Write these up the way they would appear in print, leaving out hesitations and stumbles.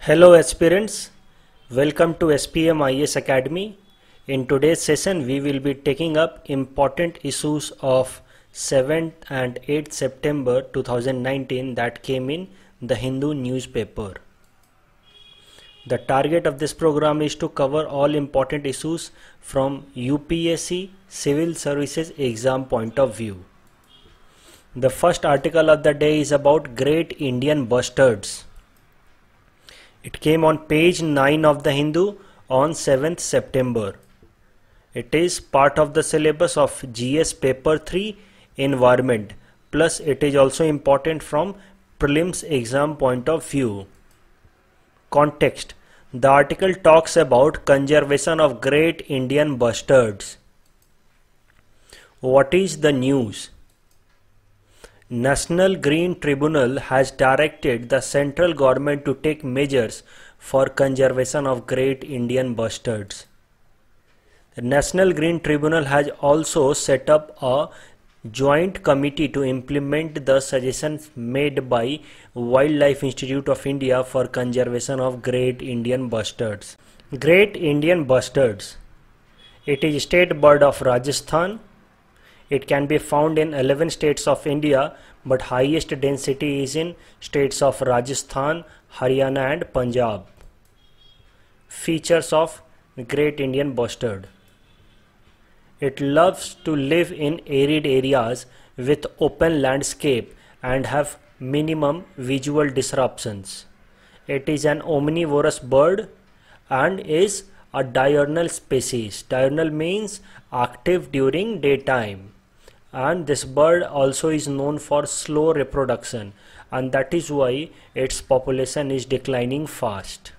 Hello aspirants, welcome to SPM IAS Academy. In today's session we will be taking up important issues of 7th and 8th September 2019 that came in the Hindu newspaper. The target of this program is to cover all important issues from UPSC Civil Services exam point of view. The first article of the day is about Great Indian Bustards. It came on page 9 of the Hindu on 7th September. It is part of the syllabus of GS paper 3 environment, plus it is also important from prelims exam point of view. Context: the article talks about conservation of Great Indian Bustards. What is the news? National Green Tribunal has directed the central government to take measures for conservation of Great Indian Bustards. The National Green Tribunal has also set up a joint committee to implement the suggestions made by Wildlife Institute of India for conservation of Great Indian Bustards. Great Indian Bustards. It is state bird of Rajasthan. It can be found in 11 states of India, but highest density is in states of Rajasthan, Haryana and Punjab. Features of Great Indian Bustard. It loves to live in arid areas with open landscape and have minimum visual disruptions. It is an omnivorous bird and is a diurnal species. Diurnal means active during daytime. And this bird also is known for slow reproduction, and that is why its population is declining fast.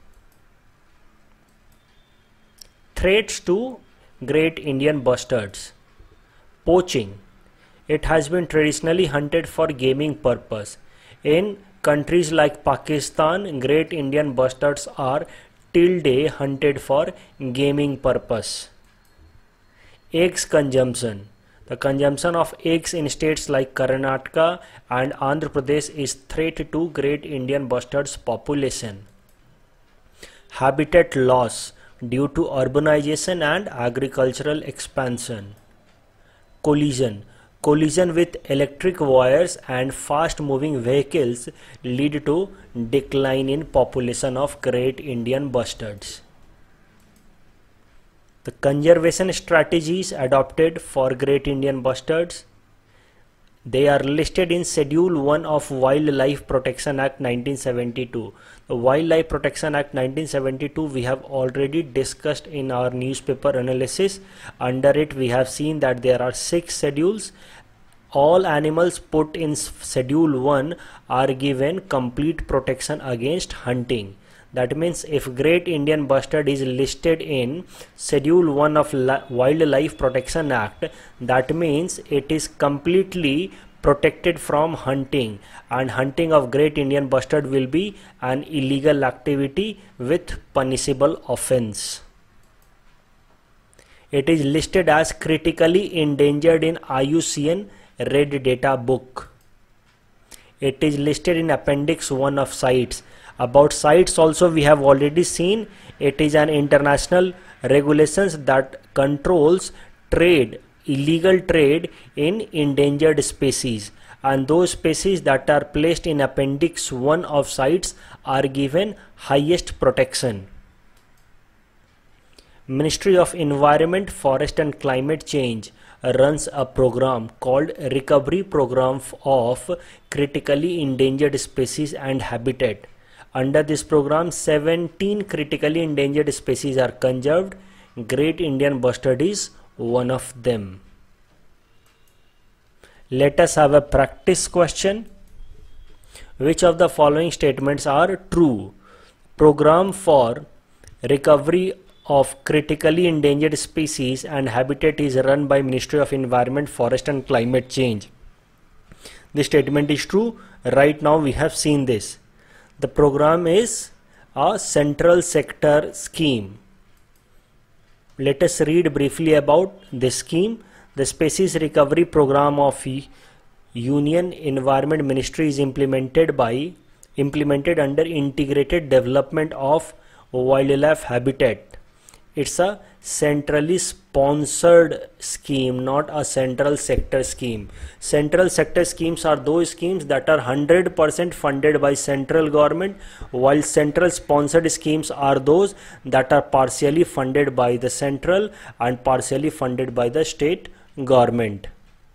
Threats to Great Indian Bustards. Poaching. It has been traditionally hunted for gaming purpose. In countries like Pakistan, Great Indian Bustards are till day hunted for gaming purpose. Eggs consumption. The consumption of eggs in states like Karnataka and Andhra Pradesh is threat to Great Indian Bustards population. Habitat loss due to urbanization and agricultural expansion. Collision. Collision with electric wires and fast moving vehicles lead to decline in population of Great Indian Bustards. The conservation strategies adopted for Great Indian Bustards. They are listed in Schedule 1 of Wildlife Protection Act 1972. The Wildlife Protection Act 1972 we have already discussed in our newspaper analysis. Under it we have seen that there are 6 schedules. All animals put in Schedule 1 are given complete protection against hunting. That means if Great Indian Bustard is listed in Schedule 1 of Wildlife Protection Act, that means it is completely protected from hunting, and hunting of Great Indian Bustard will be an illegal activity with punishable offense. It is listed as critically endangered in IUCN Red Data Book. It is listed in Appendix 1 of CITES. About CITES also we have already seen. It is an international regulations that controls trade, illegal trade in endangered species, and those species that are placed in Appendix 1 of CITES are given highest protection. Ministry of Environment, Forest and Climate Change runs a program called Recovery Program of Critically Endangered Species and Habitat. Under this program, 17 critically endangered species are conserved. Great Indian Bustard is one of them. Let us have a practice question. Which of the following statements are true? Program for recovery of critically endangered species and habitat is run by Ministry of Environment, Forest and Climate Change. This statement is true. Right now we have seen this. The program is a central sector scheme. Let us read briefly about this scheme. The Species Recovery Program of Union Environment Ministry is implemented by implemented under Integrated Development of Wildlife Habitat. It's a centrally sponsored scheme, not a central sector scheme. Central sector schemes are those schemes that are 100% funded by central government, while central sponsored schemes are those that are partially funded by the central and partially funded by the state government.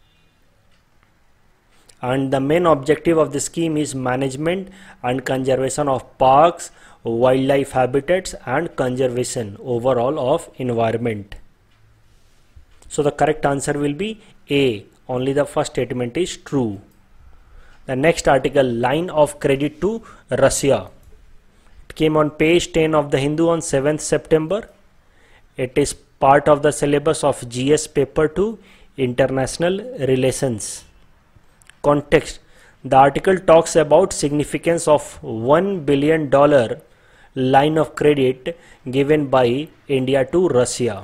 And the main objective of the scheme is management and conservation of parks, wildlife habitats, and conservation overall of environment. So the correct answer will be A. Only the first statement is true. The next article, line of credit to Russia. It came on page 10 of the Hindu on 7th September. It is part of the syllabus of GS paper 2, International Relations. Context. The article talks about significance of $1 billion line of credit given by India to Russia.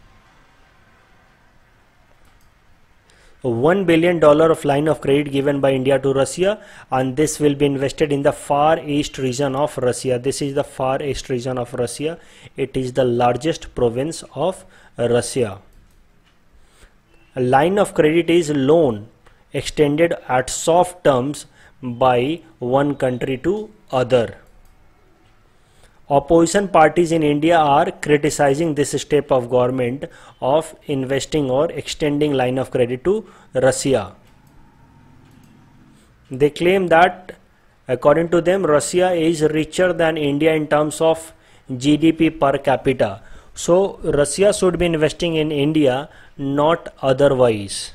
$1 billion of line of credit given by India to Russia, and this will be invested in the Far East region of Russia. This is the Far East region of Russia. It is the largest province of Russia. A line of credit is loan extended at soft terms by one country to other. Opposition parties in India are criticizing this step of government of investing or extending line of credit to Russia. They claim that according to them, Russia is richer than India in terms of GDP per capita. So Russia should be investing in India, not otherwise.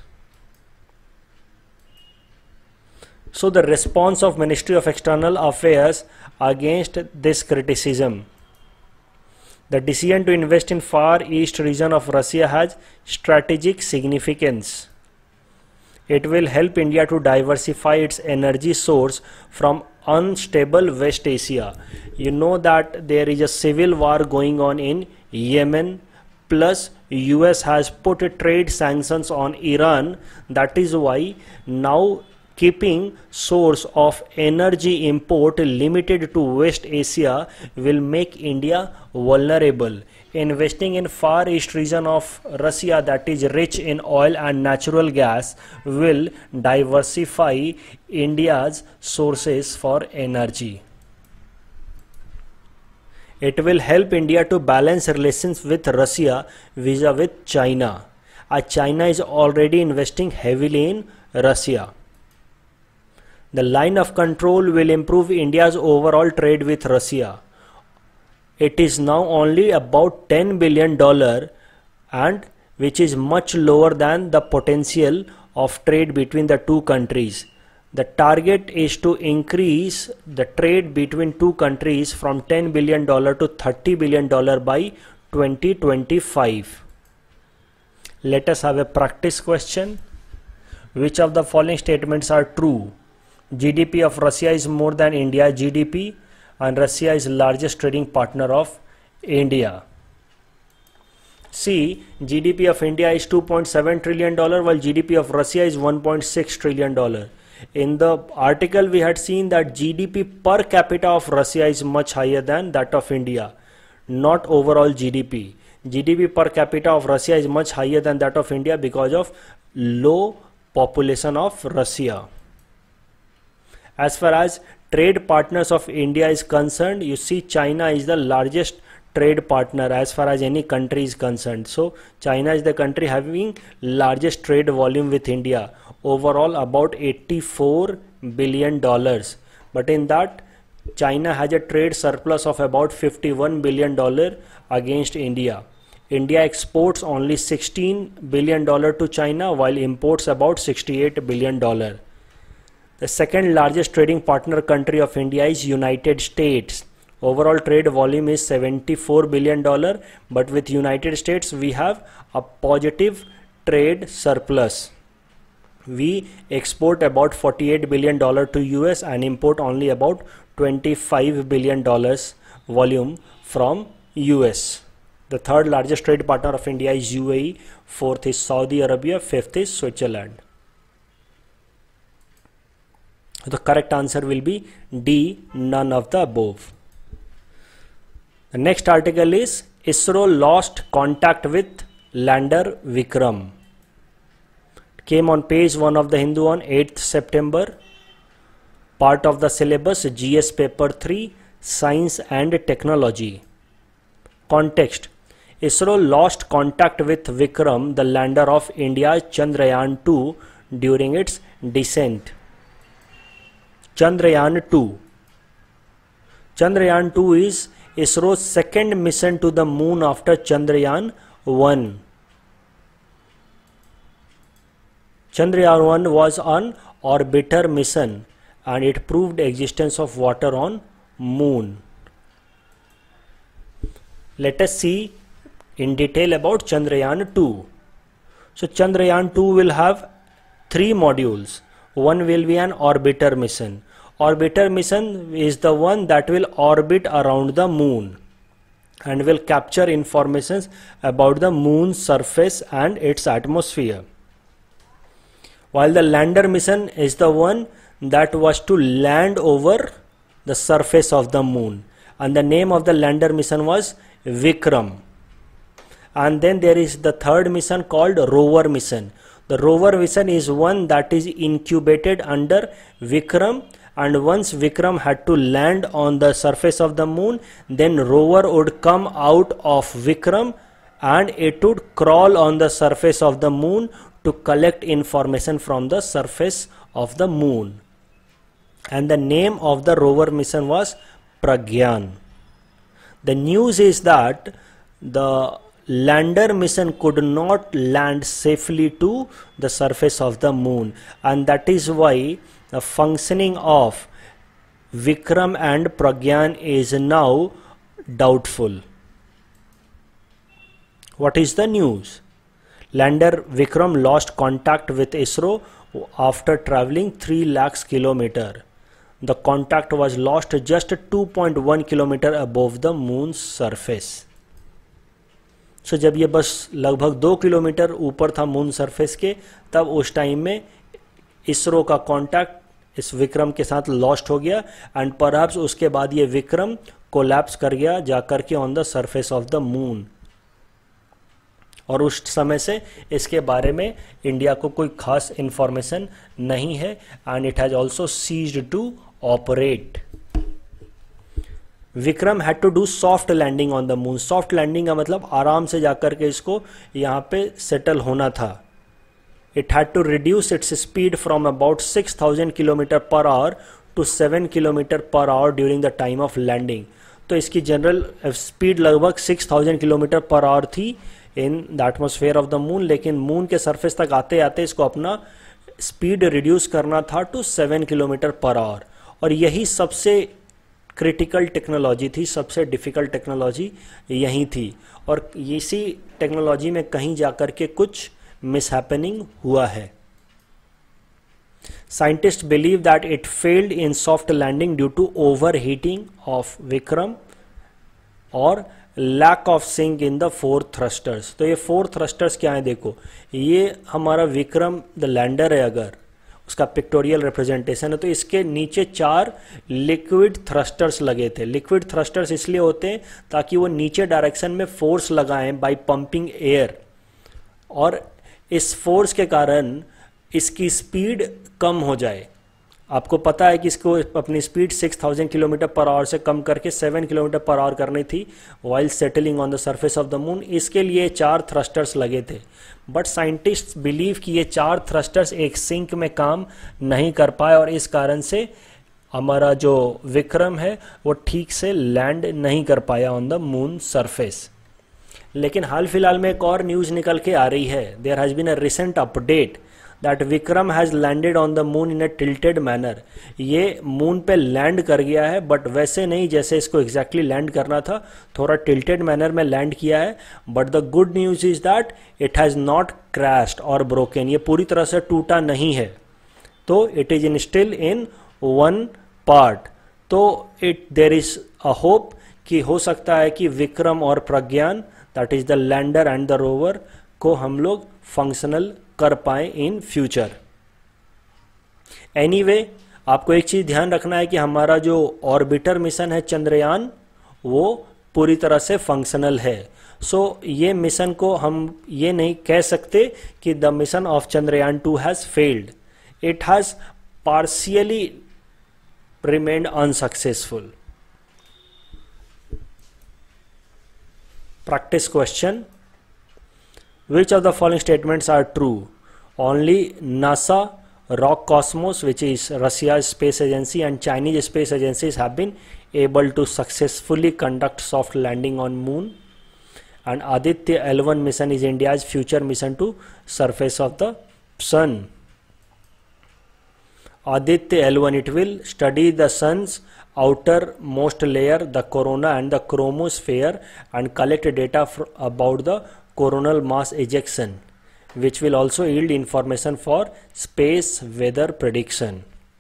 So the response of Ministry of External Affairs against this criticism. The decision to invest in Far East region of Russia has strategic significance. It will help India to diversify its energy source from unstable West Asia. You know that there is a civil war going on in Yemen, plus US has put trade sanctions on Iran. That is why now keeping source of energy import limited to West Asia will make India vulnerable. Investing in Far East region of Russia that is rich in oil and natural gas will diversify India's sources for energy. It will help India to balance relations with Russia vis-a-vis China. China is already investing heavily in Russia. The line of control will improve India's overall trade with Russia. It is now only about $10 billion, and which is much lower than the potential of trade between the two countries. The target is to increase the trade between two countries from $10 billion to $30 billion by 2025. Let us have a practice question. Which of the following statements are true? GDP of Russia is more than India's GDP, and Russia is largest trading partner of India. See, GDP of India is $2.7 trillion while GDP of Russia is $1.6 trillion. In the article we had seen that GDP per capita of Russia is much higher than that of India, not overall GDP. GDP per capita of Russia is much higher than that of India because of low population of Russia. As far as trade partners of India is concerned, you see China is the largest trade partner as far as any country is concerned. So China is the country having largest trade volume with India, overall about $84 billion. But in that, China has a trade surplus of about $51 billion against India. India exports only $16 billion to China while imports about $68 billion. The second largest trading partner country of India is United States. Overall trade volume is $74 billion, but with United States we have a positive trade surplus. We export about $48 billion to US and import only about $25 billion volume from US. The third largest trade partner of India is UAE, fourth is Saudi Arabia, fifth is Switzerland. The correct answer will be D, none of the above. The next article is ISRO lost contact with lander Vikram. It came on page 1 of the Hindu on 8th September. Part of the syllabus GS paper 3, Science and Technology. Context: ISRO lost contact with Vikram, the lander of India's Chandrayaan 2 during its descent. Chandrayaan 2. Chandrayaan 2 is ISRO's second mission to the moon after Chandrayaan 1. Chandrayaan 1 was an orbiter mission and it proved existence of water on moon. Let us see in detail about Chandrayaan 2. So Chandrayaan 2 will have 3 modules. One will be an orbiter mission. Orbiter mission is the one that will orbit around the moon and will capture informations about the moon's surface and its atmosphere. While the lander mission is the one that was to land over the surface of the moon, and the name of the lander mission was Vikram. And then there is the third mission called rover mission. The rover mission is one that is incubated under Vikram, and once Vikram had to land on the surface of the moon, then rover would come out of Vikram and it would crawl on the surface of the moon to collect information from the surface of the moon. And the name of the rover mission was Pragyan. The news is that the lander mission could not land safely to the surface of the moon, and that is why the functioning of Vikram and Pragyan is now doubtful. What is the news? Lander Vikram lost contact with ISRO after traveling 3 lakhs kilometers. The contact was lost just 2.1 kilometer above the moon's surface. So जब ये बस लगभग 2 kilometre ऊपर था moon surface के, तब उस time में इसरो का कांटेक्ट इस विक्रम के साथ लॉस्ट हो गया एंड परहैप्स उसके बाद ये विक्रम कोलैप्स कर गया जाकर के on the surface of the moon. और उस समय से इसके बारे में इंडिया को कोई खास इंफॉर्मेशन नहीं है and it has also ceased to operate. Vikram had to do soft landing on the moon. Soft landing का मतलब आराम से जाकर के इसको यहाँ पे सेटल होना था। It had to reduce its speed from about 6000 kilometre per hour to 7 kilometre per hour during the time of landing. तो इसकी जनरल स्पीड लगभग 6000 किलोमीटर पर आवर थी in the atmosphere of the moon, लेकिन moon के surface तक आते आते इसको अपना स्पीड रिड्यूस करना था टू 7 किलोमीटर पर आवर। और यही सबसे क्रिटिकल टेक्नोलॉजी थी, सबसे डिफ़िकल्ट टेक्नोलॉजी यही थी। और इसी टेक्नोलॉजी में कहीं जाकर के कुछ मिसहैपनिंग हुआ है। Scientist believe that it failed in soft landing due to overheating of Vikram और lack of sync in the 4 thrusters. तो ये 4 थ्रस्टर्स क्या है, देखो ये हमारा विक्रम द लैंडर है, अगर उसका पिक्टोरियल रिप्रेजेंटेशन है तो इसके नीचे 4 लिक्विड थ्रस्टर्स लगे थे। लिक्विड थ्रस्टर्स इसलिए होते हैं ताकि वो नीचे डायरेक्शन में फोर्स लगाएं बाय पंपिंग एयर, और इस फोर्स के कारण इसकी स्पीड कम हो जाए। आपको पता है कि इसको अपनी स्पीड 6000 किलोमीटर पर आवर से कम करके 7 किलोमीटर पर आवर करनी थी while settling on the surface of the moon. इसके लिए 4 थ्रस्टर्स लगे थे, बट साइंटिस्ट बिलीव कि ये 4 थ्रस्टर्स एक सिंक में काम नहीं कर पाए और इस कारण से हमारा जो विक्रम है वो ठीक से लैंड नहीं कर पाया ऑन द मून सरफेस। लेकिन हाल फिलहाल में एक और न्यूज़ निकल के आ रही है। There has been a recent update that Vikram has landed on the moon in a tilted manner. ये मून पे लैंड कर गया है, बट वैसे नहीं जैसे इसको एग्जैक्टली लैंड करना था, थोड़ा टिल्टेड मैनर में लैंड किया है। But the good news is that it has not crashed और ब्रोकन। ये पूरी तरह से टूटा नहीं है, तो it is in still in 1 part. तो देयर इज अ होप कि हो सकता है कि विक्रम और Pragyan that is the lander and the rover को हम लोग फंक्शनल कर पाए इन फ्यूचर। एनीवे, आपको एक चीज ध्यान रखना है कि हमारा जो ऑर्बिटर मिशन है चंद्रयान, वो पूरी तरह से फंक्शनल है। सो ये मिशन को हम ये नहीं कह सकते कि the mission of Chandrayaan 2 has failed, it has partially remained unsuccessful. Practice question. Which of the following statements are true? Only NASA, Roscosmos, which is Russia's space agency, and Chinese space agencies have been able to successfully conduct soft landing on moon. And Aditya L1 mission is India's future mission to surface of the sun. Aditya L1, it will study the sun's outermost layer, the corona and the chromosphere, and collect data about the coronal mass ejection, which will also yield information for space weather prediction.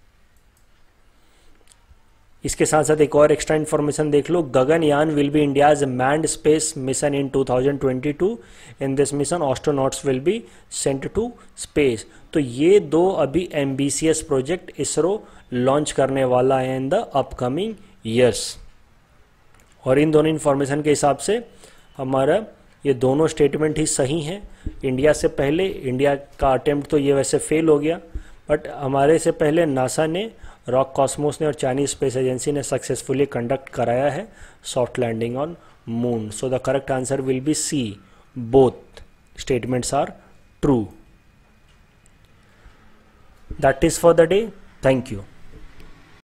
इसके साथ साथ एक और extra information देख लो, Gaganyaan will be India's manned space mission in 2022. In this mission astronauts will be sent to space. तो ये दो अभी एम्बिशियस प्रोजेक्ट इसरो लॉन्च करने वाला है इन द अपकमिंग ईयर्स. और इन दोनों इन्फॉर्मेशन के हिसाब से हमारा ये दोनों स्टेटमेंट ही सही हैं. इंडिया से पहले, इंडिया का अटेम्प्ट तो ये वैसे फेल हो गया, बट हमारे से पहले नासा ने, रॉककॉस्मोस ने और चाइनीज स्पेस एजेंसी ने सक्सेसफुली कंडक्ट कराया है soft landing on moon. So the correct answer will be C, both statements are true. That is for the day. Thank you.